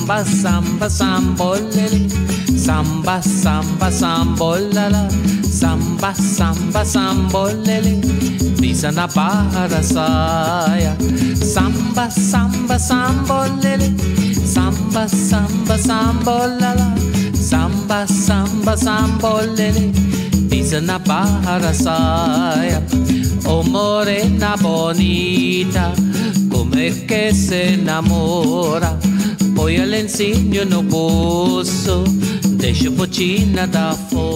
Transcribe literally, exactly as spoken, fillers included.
Samba, samba, sambolele. Samba, samba, sambolala. Samba, samba, sambolele. Pisa na barra da saia. Samba, samba, sambolele. Samba, samba, sambolala. Samba, samba, sambolele. Pisa na barra da saia. Oh morena bonita, como é que se namora? Põe a lencinho no bolso, deixa a botina da fora.